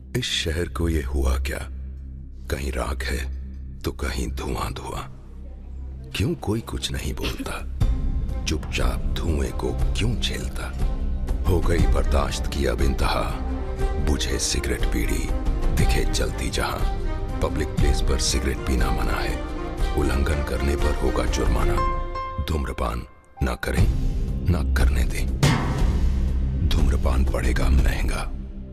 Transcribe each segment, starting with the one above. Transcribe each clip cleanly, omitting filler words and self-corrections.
इस शहर को ये हुआ क्या? कहीं राख है तो कहीं धुआं धुआं। क्यों कोई कुछ नहीं बोलता? चुपचाप धुएं को क्यों झेलता? हो गई बर्दाश्त की अब इंतहा, बुझे सिगरेट बीड़ी दिखे जलती जहां। पब्लिक प्लेस पर सिगरेट पीना मना है, उल्लंघन करने पर होगा जुर्माना। धूम्रपान ना करें ना करने दें, धूम्रपान पड़ेगा महंगा।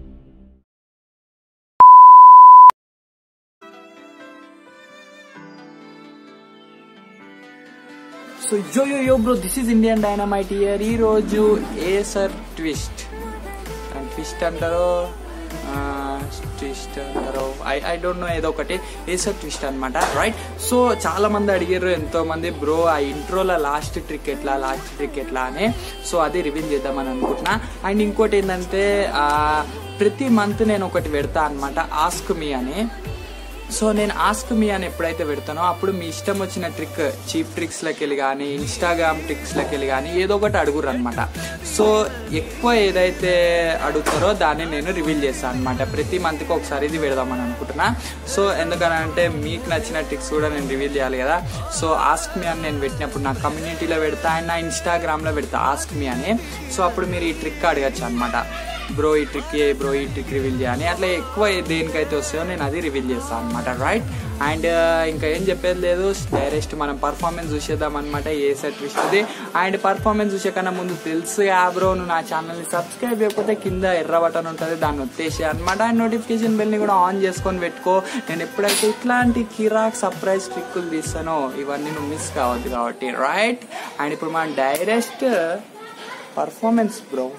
So yo bro, this is Indian Dynamite here. ఈ రోజు ACER twist అంటారో ట్విస్ట్ అంటారో ఐ డోంట్ నో, ఏదో ఒకటి ACER ట్విస్ట్ అనమాట, రైట్? సో చాలా మంది అడిగారు, ఎంతో మంది, బ్రో ఆ ఇంట్రోలో లాస్ట్ ట్రిక్ ఎట్లా అని. సో అది రివీల్ చేద్దామని అనుకుంటున్నా. అండ్ ఇంకోటి ఏంటంటే ప్రతి మంత్ నేను ఒకటి పెడతా అనమాట, ఆస్క్ మీ అని. సో నేను ఆస్క్ మీ అని ఎప్పుడైతే పెడతానో అప్పుడు మీ ఇష్టం వచ్చిన ట్రిక్, చీప్ ట్రిక్స్ లకి వెళ్ళి కానీ ఇన్స్టాగ్రామ్ ట్రిక్స్ లకి వెళ్ళి కానీ ఏదో ఒకటి అడుగురు అనమాట. సో ఎక్కువ ఏదైతే అడుగుతారో దాన్ని నేను రివీల్ చేస్తాను అనమాట. ప్రతి మంత్కి ఒకసారి ఇది పెడదామని అనుకుంటున్నా. సో ఎందుకనంటే మీకు నచ్చిన ట్రిక్స్ కూడా నేను రివీల్ చేయాలి కదా. సో ఆస్క్ మీ అని నేను పెట్టినప్పుడు నా కమ్యూనిటీలో పెడతా అండ్ నా ఇన్స్టాగ్రామ్లో పెడతా ఆస్క్ మీ అని. సో అప్పుడు మీరు ఈ ట్రిక్ అడగచ్చు అనమాట, బ్రో ఈ ట్రిక్ రివీల్ చేయని. అట్లా ఎక్కువ దేనికైతే వస్తాయో నేను అది రివీల్ చేస్తాను అనమాట, రైట్? అండ్ ఇంకా ఏం చెప్పేది లేదు, డైరెక్ట్ మనం పర్ఫార్మెన్స్ చూసేద్దాం అనమాట ACER ట్విస్ట్ది. అండ్ పర్ఫార్మెన్స్ చూసే కన్నా ముందు తెలుసు బ్రో, నువ్వు నా ఛానల్ని సబ్స్క్రైబ్ చేయకపోతే కింద ఎర్ర బటన్ ఉంటుంది, దాన్ని వచ్చేసి అనమాట. అండ్ నోటిఫికేషన్ బెల్ని కూడా ఆన్ చేసుకొని పెట్టుకో. నేను ఎప్పుడైతే ఇట్లాంటి కిరాక్ సర్ప్రైజ్ ట్రిక్కులు తీస్తానో ఇవన్నీ నువ్వు మిస్ కావద్దు కాబట్టి, రైట్? అండ్ ఇప్పుడు మనం direct performance bro.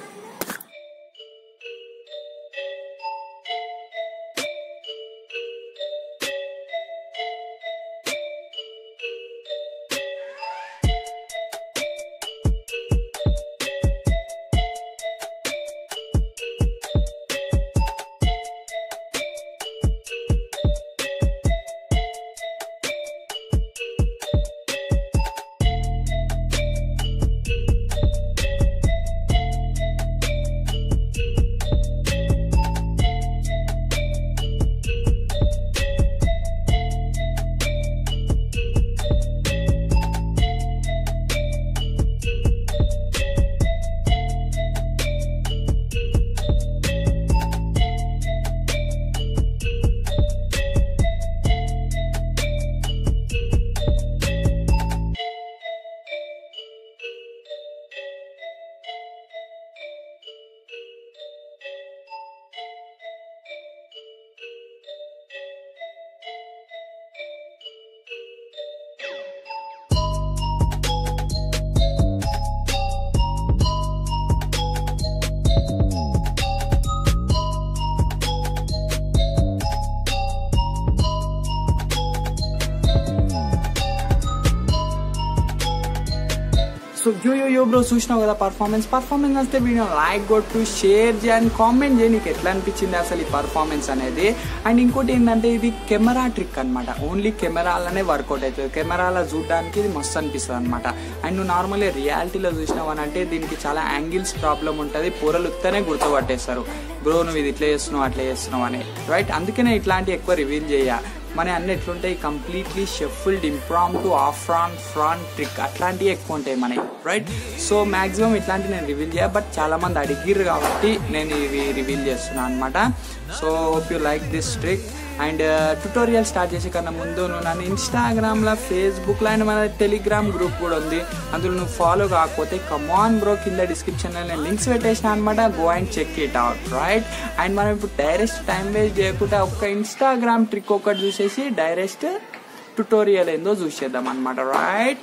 So yo bro, చూసినావు కదా పర్ఫార్మెన్స్ వస్తే వీడియో లైక్ కొట్టు, షేర్ చేయండి, కామెంట్ చేయి నీకు ఎట్లా అనిపించింది అసలు ఈ పర్ఫార్మెన్స్ అనేది. అండ్ ఇంకోటి ఏంటంటే ఇది కెమెరా ట్రిక్ అనమాట, ఓన్లీ కెమెరాలనే వర్కౌట్ అవుతుంది. కెమెరాలో చూడడానికి ఇది మస్తు అనిపిస్తుంది అనమాట. అండ్ నువ్వు నార్మల్గా రియాలిటీలో చూసినావు అని అంటే దీనికి చాలా యాంగిల్స్ ప్రాబ్లం ఉంటుంది, పొరలు ఉత్తనే గుర్తుపట్టేస్తారు, బ్రో నువ్వు ఇది ఇట్లా చేస్తున్నావు అట్లా చేస్తున్నావు అని, రైట్? అందుకనే ఇట్లాంటి ఎక్కువ రివీల్ చేయ. మన అన్ని ఎట్లుంటాయి, completely shuffled, impromptu, off front trick అట్లాంటివి ఎక్కువ ఉంటాయి మనకి, రైట్? సో మాక్సిమం ఇట్లాంటివి నేను రివీల్ చేయ, బట్ చాలా మంది అడిగిర్రు కాబట్టి నేను ఇవి రివీల్ చేస్తున్నాను అనమాట. So hope you like this trick. And tutorial start చేసే కన్నా ముందు నువ్వు నన్ను ఇన్స్టాగ్రామ్లో, ఫేస్బుక్లో అండ్ మన టెలిగ్రామ్ గ్రూప్ కూడా ఉంది, అందులో నువ్వు ఫాలో కాకపోతే కమాన్ బ్రో, కింద డిస్క్రిప్షన్లో నేను లింక్స్ పెట్టేసిన అనమాట, go and check it out, right? And మనం ఇప్పుడు డైరెక్ట్ టైం వేస్ట్ చేయకుండా ఒక్క ఇన్స్టాగ్రామ్ ట్రిక్ ఒకటి చూసేసి డైరెక్ట్ ట్యుటోరియల్ ఏందో చూసేద్దాం అనమాట, right?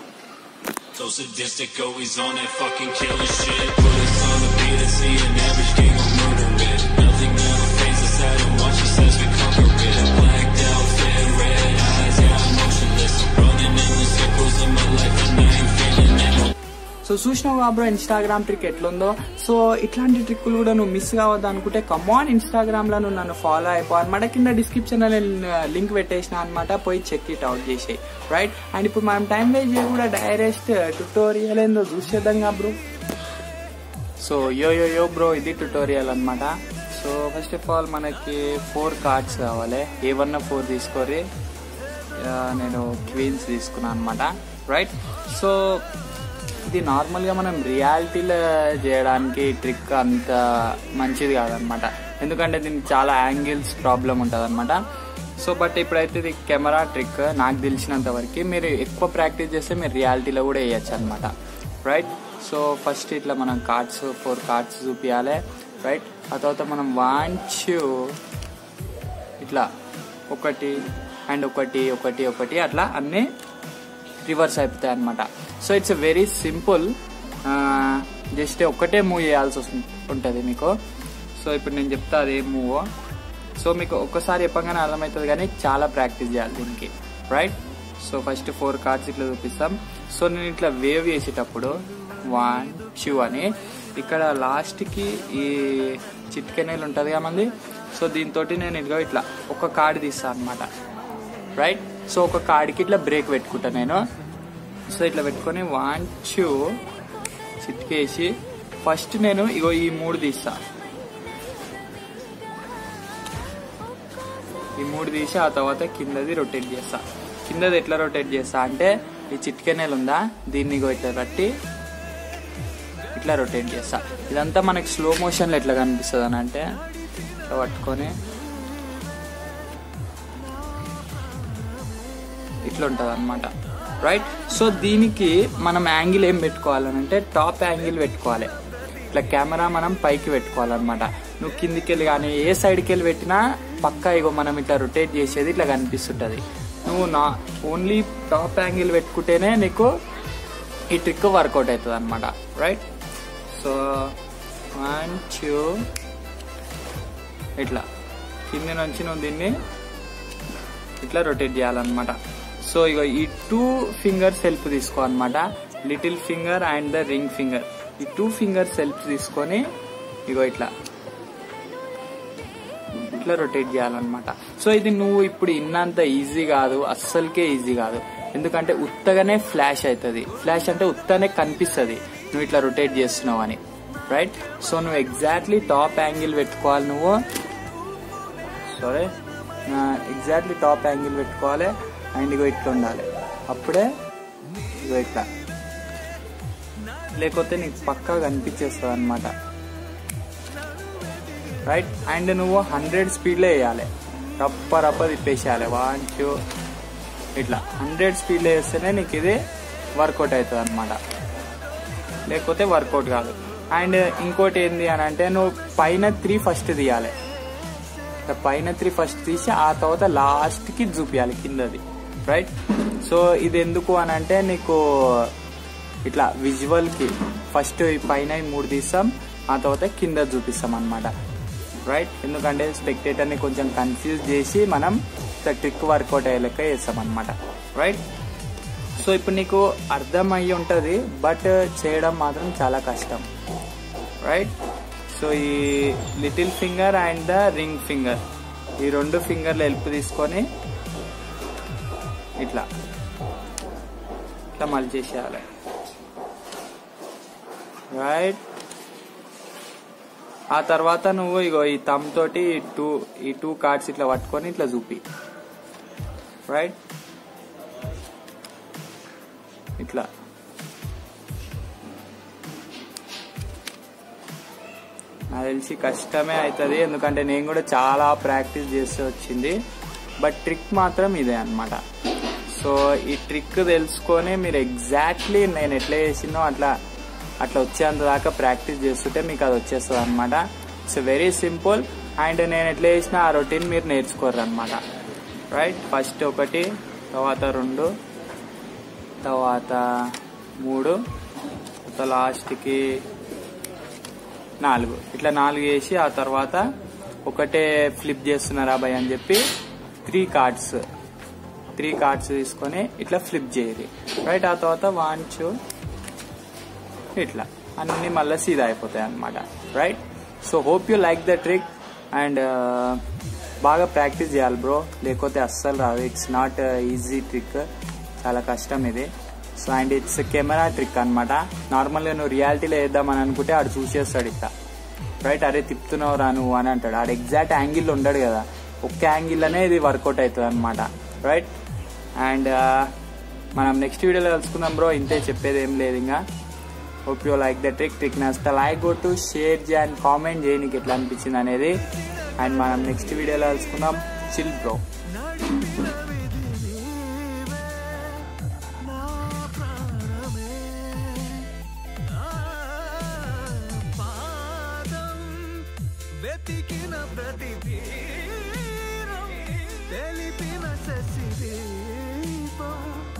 So sadistic, always on that fucking killing shit. Put us on the beat and see an average gang will murder it. Nothing ever phases us out and watch us as we conquer it. Blacked out, fed, red eyes, yeah, I'm motionless. Running in the circles of my life and I ain't feeling it. So చూసినావు bro Instagram trick ఎట్లుందో. So ఇట్లాంటి ట్రిక్కులు కూడా నువ్వు miss కావద్దు అనుకుంటే కమాన్ ఇన్స్టాగ్రామ్లో నువ్వు నన్ను ఫాలో అయిపో అనమాట. కింద డిస్క్రిప్షన్లో నేను లింక్ పెట్టేసిన అనమాట, పోయి చెక్ ఇట్ అవుట్ చేసి, రైట్? అండ్ ఇప్పుడు మనం టైం వేస్ట్ చేయ కూడా డైరెక్ట్ ట్యుటోరియల్ ఏందో చూసేద్దాం బ్రో. సో యో బ్రో, ఇది ట్యుటోరియల్ అనమాట. సో ఫస్ట్ ఆఫ్ ఆల్ మనకి 4 కార్డ్స్ కావాలి. ఏవన్నా 4 తీసుకోరి. నేను క్వీన్స్ తీసుకున్నాను అనమాట. రైట్. సో ఇది నార్మల్గా మనం రియాలిటీలో చేయడానికి ట్రిక్ అంత మంచిది కాదనమాట, ఎందుకంటే దీనికి చాలా యాంగిల్స్ ప్రాబ్లం ఉంటుంది అనమాట. సో బట్ ఇప్పుడైతే ఇది కెమెరా ట్రిక్. నాకు తెలిసినంత వరకు మీరు ఎక్కువ ప్రాక్టీస్ చేస్తే మీరు రియాలిటీలో కూడా వేయచ్చు అనమాట. రైట్. సో ఫస్ట్ ఇట్లా మనం 4 కార్డ్స్ చూపించాలి. రైట్. ఆ తర్వాత మనం ఇట్లా 1 అండ్ 1 అట్లా అన్నీ రివర్స్ అయిపోతాయి అనమాట. So it's very simple. Just ఒకటే మూవ్ చేయాల్సి ఉంటుంది మీకు. సో ఇప్పుడు నేను చెప్తా అదే మూవ్. సో మీకు ఒక్కసారి చెప్పగానే అర్థమవుతుంది, కానీ చాలా ప్రాక్టీస్ చేయాలి దీనికి. రైట్. సో ఫస్ట్ 4 కార్డ్స్ ఇట్లా చూపిస్తాం. సో నేను ఇట్లా వేవ్ చేసేటప్పుడు 1 2 అని ఇక్కడ లాస్ట్కి ఈ చిట్కెనేలు ఉంటుంది కదా మంది. సో దీంతో నేను ఇట్లా ఒక కార్డు తీస్తాను అనమాట. రైట్. సో ఒక కార్డుకి ఇట్లా బ్రేక్ పెట్టుకుంటా నేను. సో ఇట్లా పెట్టుకొని 1 2 చిట్కేసి ఫస్ట్ నేను ఈ 3 తీస్తా. ఈ 3 తీసి ఆ తర్వాత కిందది రొటేట్ చేస్తా. కిందది ఎట్లా రొటేట్ చేస్తా అంటే ఈ చిట్కెనేలు ఉందా దీన్ని ఇట్లా కట్టి ఇట్లా రొటేట్ చేస్తా. ఇదంతా మనకి స్లో మోషన్లో ఎట్లా కనిపిస్తుంది అని అంటే ఇట్లా పట్టుకొని ఇట్లా ఉంటుంది అనమాట. రైట్. సో దీనికి మనం యాంగిల్ ఏం పెట్టుకోవాలనంటే టాప్ యాంగిల్ పెట్టుకోవాలి. ఇట్లా కెమెరా మనం పైకి పెట్టుకోవాలన్నమాట. నువ్వు కిందికి వెళ్ళి కానీ ఏ సైడ్కి వెళ్ళి పెట్టినా పక్కా మనం ఇట్లా రొటేట్ చేసేది ఇట్లా కనిపిస్తుంటుంది. నువ్వు ఓన్లీ టాప్ యాంగిల్ పెట్టుకుంటేనే నీకు ఈ ట్రిక్ వర్కౌట్ అవుతుంది అనమాట. రైట్. సో 1 2 ఇట్లా కింది నుంచి నువ్వు దీన్ని ఇట్లా రొటేట్ చేయాలన్నమాట. సో ఇగో ఈ 2 ఫింగర్స్ హెల్ప్ తీసుకో అనమాట. Little finger and the ring finger, ఈ 2 ఫింగర్స్ హెల్ప్ తీసుకొని ఇగో ఇట్లా రొటేట్ చేయాలన్నమాట. సో ఇది నువ్వు ఇప్పుడు ఇన్నంత ఈజీ కాదు, అస్సలకే ఈజీ కాదు. ఎందుకంటే ఉత్తగానే ఫ్లాష్ అవుతుంది. ఫ్లాష్ అంటే ఉత్తగానే కనిపిస్తుంది నువ్వు ఇట్లా రొటేట్ చేస్తున్నావు అని. రైట్. సో నువ్వు ఎగ్జాక్ట్లీ టాప్ యాంగిల్ పెట్టుకోవాలి. ఎగ్జాక్ట్లీ టాప్ యాంగిల్ పెట్టుకోవాలి. అండ్ ఇగో ఇట్లా ఉండాలి. అప్పుడే ఇగో ఇట్లా, లేకపోతే నీకు పక్కా కనిపించేస్తుంది అనమాట. రైట్. అండ్ నువ్వు 100 స్పీడ్లో వేయాలి. రప్ప తిప్పేసేయాలి. 1 2 ఇట్లా 100 స్పీడ్లో వేస్తేనే నీకు ఇది వర్కౌట్ అవుతుంది అనమాట, లేకపోతే వర్కౌట్ కాదు. అండ్ ఇంకోటి ఏంది అని అంటే నువ్వు పైన 3 ఫస్ట్ తీయాలి. పైన 3 ఫస్ట్ తీసి ఆ తర్వాత లాస్ట్కి చూపించాలి కిందది. రైట్. సో ఇది ఎందుకు అని అంటే నీకు ఇట్లా విజువల్కి ఫస్ట్ పైన 3 తీస్తాం, ఆ తర్వాత కింద చూపిస్తాం అనమాట. రైట్. ఎందుకంటే స్పెక్టేటర్ని కొంచెం కన్ఫ్యూజ్ చేసి మనం ట్రిక్ వర్కౌట్ అయ్యే లెక్క చేస్తాం అనమాట. రైట్. సో ఇప్పుడు నీకు అర్థమయ్యి ఉంటుంది, బట్ చేయడం మాత్రం చాలా కష్టం. రైట్. సో ఈ little finger and the ring finger, ఈ 2 ఫింగర్ల హెల్ప్ తీసుకొని ఇట్లా మలిచేసేయాలి. రైట్. ఆ తర్వాత నువ్వు ఇగో ఈ థంబ్ తోటి ఈ 2 కార్డ్స్ ఇట్లా పట్టుకొని ఇట్లా చూపి. రైట్. ఇట్లా నాకు తెలిసి కష్టమే అవుతుంది, ఎందుకంటే నేను కూడా చాలా ప్రాక్టీస్ చేస్తూ వచ్చింది. బట్ ట్రిక్ మాత్రం ఇదే అనమాట. సో ఈ ట్రిక్ తెలుసుకొని మీరు ఎగ్జాక్ట్లీ నేను ఎట్లా చేసినో అట్లా వచ్చేంత దాకా ప్రాక్టీస్ చేస్తుంటే మీకు అది వచ్చేస్తుంది అనమాట. It's very simple. అండ్ నేను ఎట్లా చేసిన ఆ రొటీన్ మీరు నేర్చుకోరు అనమాట. రైట్. ఫస్ట్ 1, తర్వాత 2, తర్వాత 3, తర్వాత లాస్ట్కి 4. ఇట్లా 4 వేసి ఆ తర్వాత ఒకటే ఫ్లిప్ చేస్తున్నారా భయ్ అని చెప్పి 3 కార్డ్స్ తీసుకొని ఇట్లా ఫ్లిప్ చేయాలి. రైట్. ఆ తర్వాత 1 2 ఇట్లా అన్ని మళ్ళీ సీదా అయిపోతాయి అనమాట. Right. So hope you like the trick. And బాగా ప్రాక్టీస్ చేయాలి బ్రో, లేకపోతే అస్సలు రాదు. ఇట్స్ నాట్ ఈజీ ట్రిక్, చాలా కష్టం ఇది. So and it's camera trick అనమాట. నార్మల్గా నువ్వు రియాలిటీలో వేద్దామని అనుకుంటే ఆడు చూసేస్తాడు ఇట్లా. రైట్, అరే తిప్పుతున్నావు రా నువ్వు అని అంటాడు. ఆడు ఎగ్జాక్ట్ యాంగిల్ ఉండడు కదా, ఒక్క యాంగిల్లోనే ఇది వర్కౌట్ అవుతుంది అనమాట. రైట్, అండ్ మనం నెక్స్ట్ వీడియోలో కలుసుకుందాం బ్రో. ఇంతే, చెప్పేది ఏం లేదు ఇంకా. Hope you like the trick నచ్చితే లైక్ కొట్టు, షేర్ చేయి అండ్ కామెంట్ చేయి నీకు ఎట్లా అనిపించింది అనేది. అండ్ మనం నెక్స్ట్ వీడియోలో కలుసుకుందాం. Chill bro. వెతికిన ప్రతి తీరం తెలిపిన శశి దీపం